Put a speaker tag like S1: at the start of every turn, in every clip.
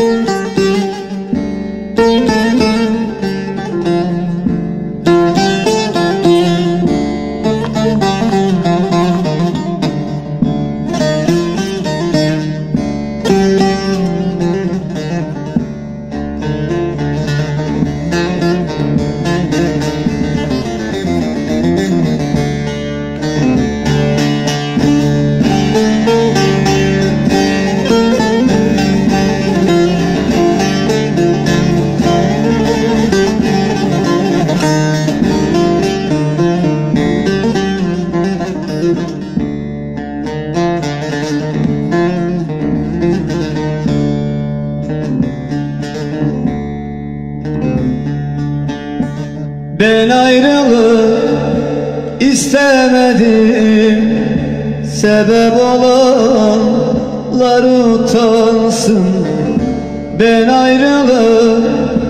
S1: Ben ayrılık istemedim, sebep olanlar utansın. Ben ayrılık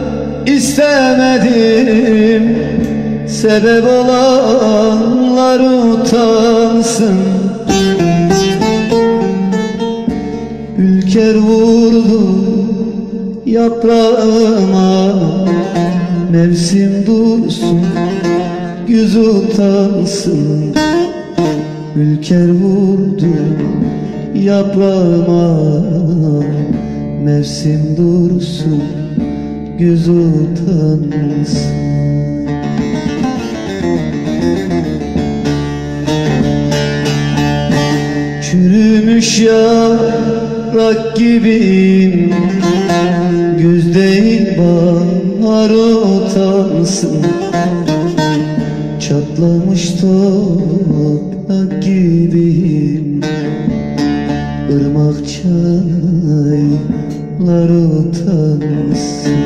S1: istemedim, sebep olanlar utansın. Ülker vurdu yaprağıma, mevsim dursun, güz utansın. Ülker vurdu yaprağıma, mevsim dursun, güz utansın. Çürümüş yaprak gibiyim, güz değil bahar utansın. Çatlamış toprak gibiyim, ırmak çaylar utansın.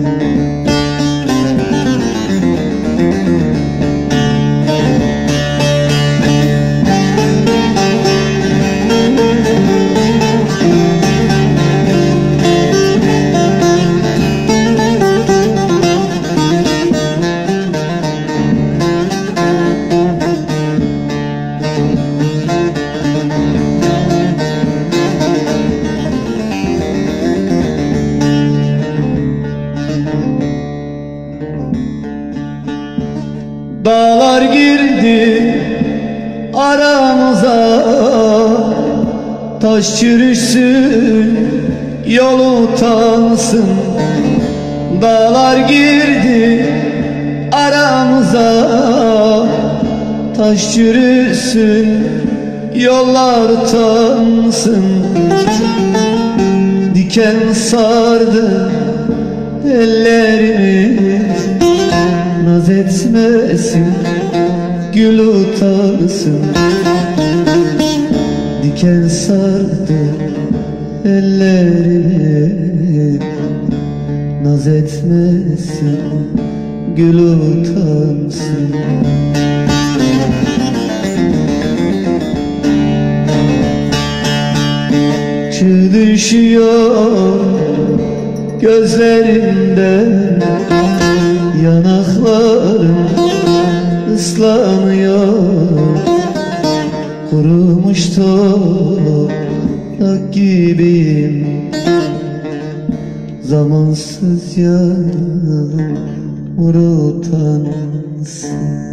S1: Dağlar girdi aramıza, taş çürüsün, yol utansın. Dağlar girdi aramıza, taş çürüsün, yollar utansın. Diken sardı ellerimiz, naz etmesin, gül utansın. Diken sardı ellerimi, naz etmesin, gül utansın. Çığ düşüyor gözlerimden, yanaklarım ıslanıyor. Kurumuş toprak gibiyim, zamansız yağmur utansın.